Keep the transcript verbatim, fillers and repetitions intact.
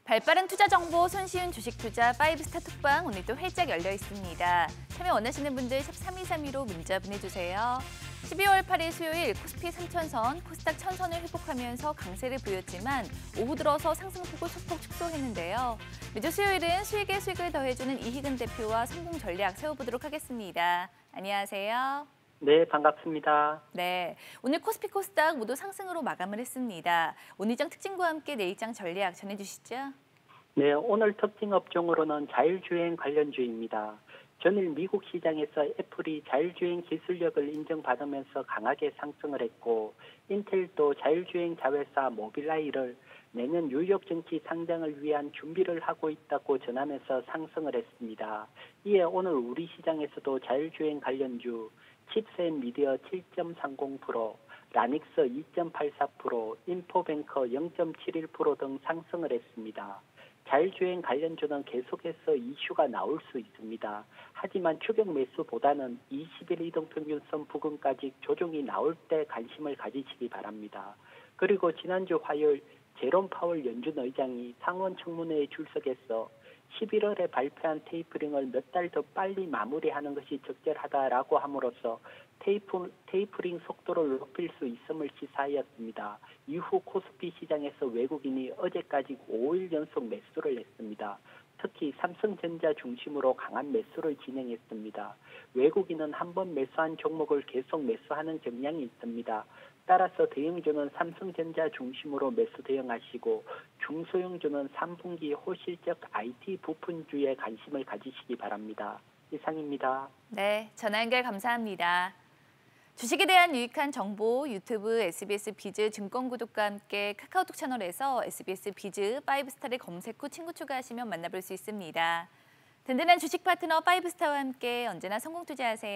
발빠른 투자 정보, 손쉬운 주식 투자 파이브스타 톡방 오늘도 활짝 열려 있습니다. 참여 원하시는 분들 샵 삼이삼이로 문자 보내주세요. 십이월 팔일 수요일 코스피 삼천선, 코스닥 천선을 회복하면서 강세를 보였지만 오후 들어서 상승폭을 소폭 축소했는데요. 매주 수요일은 수익에 수익을 더해주는 이희근 대표와 성공 전략 세워보도록 하겠습니다. 안녕하세요. 네, 반갑습니다. 네, 오늘 코스피 코스닥 모두 상승으로 마감을 했습니다. 오늘 장 특징과 함께 내일장 전략 전해주시죠. 네, 오늘 특징 업종으로는 자율주행 관련주입니다. 전일 미국 시장에서 애플이 자율주행 기술력을 인정받으면서 강하게 상승을 했고, 인텔도 자율주행 자회사 모빌아이를 내년 뉴욕 증시 상장을 위한 준비를 하고 있다고 전하면서 상승을 했습니다. 이에 오늘 우리 시장에서도 자율주행 관련주 칩셋 미디어 칠 점 삼공 퍼센트, 라닉스 이 점 팔사 퍼센트, 인포뱅커 영 점 칠일 퍼센트 등 상승을 했습니다. 자율주행 관련주는 계속해서 이슈가 나올 수 있습니다. 하지만 추격 매수보다는 이십 일 이동평균선 부근까지 조정이 나올 때 관심을 가지시기 바랍니다. 그리고 지난주 화요일 제롬 파월 연준 의장이 상원 청문회에 출석해서 십일월에 발표한 테이퍼링을 몇 달 더 빨리 마무리하는 것이 적절하다라고 함으로써 테이프, 테이퍼링 속도를 높일 수 있음을 시사하였습니다. 이후 코스피 시장에서 외국인이 어제까지 오 일 연속 매수를 했습니다. 특히 삼성전자 중심으로 강한 매수를 진행했습니다. 외국인은 한번 매수한 종목을 계속 매수하는 경향이 있습니다. 따라서 대형주는 삼성전자 중심으로 매수 대응하시고 중소형주는 삼 분기 호실적 아이티 부품주에 관심을 가지시기 바랍니다. 이상입니다. 네, 전화 연결 감사합니다. 주식에 대한 유익한 정보 유튜브 에스비에스 비즈 증권구독과 함께 카카오톡 채널에서 에스비에스 비즈 파이브스타를 검색 후 친구 추가하시면 만나볼 수 있습니다. 든든한 주식 파트너 파이브스타와 함께 언제나 성공 투자하세요.